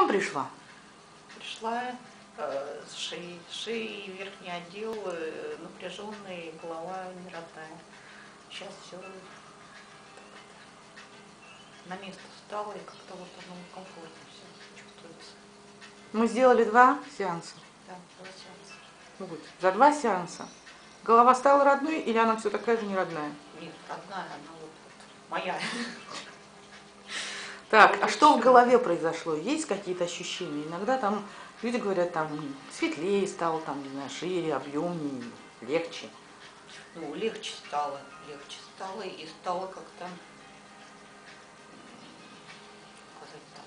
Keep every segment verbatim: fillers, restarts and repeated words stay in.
чем пришла? Пришла э, с шеи, шеи, верхний отдел э, напряженный, голова не родная. Сейчас все на место встало, и как-то вот оно комфортно все чувствуется. Мы сделали два сеанса. Да, два сеанса. Вот. За два сеанса голова стала родной или она все такая же не родная? Нет, родная, она вот, вот моя. Так, а что в голове произошло? Есть какие-то ощущения? Иногда там люди говорят, там светлее стало, там, не знаю, шире, объемнее, легче. Ну, легче стало, легче стало, и стало как-то, сказать-то,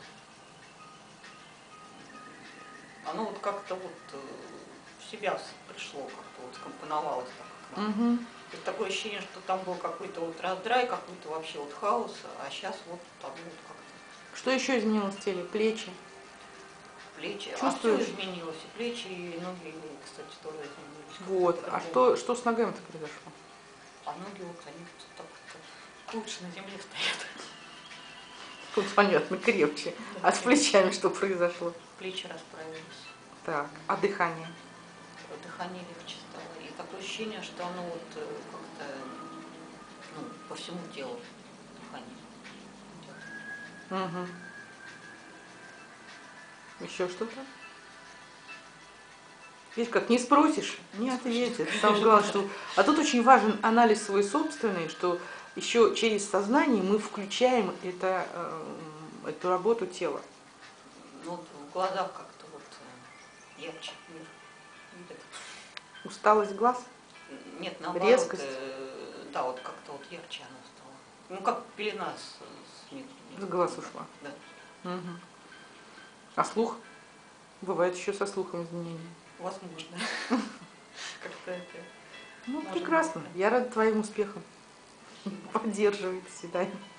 оно вот как-то вот в себя пришло, как-то вот скомпоновалось так, как надо. Угу. То есть такое ощущение, что там был какой-то вот раздрай, какой-то вообще вот хаос, а сейчас вот там вот как-то. Что еще изменилось в теле? Плечи? Плечи, Чувствуешь? а все изменилось, и плечи, и ноги, кстати, тоже изменились. Вот. А что, что с ногами-то произошло? А ноги вот они вот так вот лучше на земле стоят. Тут понятно, крепче. Да, а с плечами что произошло? Плечи расправились. Так, а дыхание? Дыхание легче стало. И такое ощущение, что оно вот как-то ну, по всему телу дыхание идет. Угу. Еще что-то? Видишь, как не спросишь, не ответит. Самое главное, что... А тут очень важен анализ свой собственный, что еще через сознание мы включаем это, э, эту работу тела. Ну, вот в глазах как-то вот ярче мир видит. Усталость глаз? Нет, наоборот. Резкость? Э, да, вот как-то вот ярче оно стало. Ну, как пелена с, с, нет, С глаз ушла. Да. Угу. А слух? Бывает еще со слухом изменения. Возможно. Как-то это... Ну, прекрасно. Я рада твоим успехам. Поддерживай. До свидания.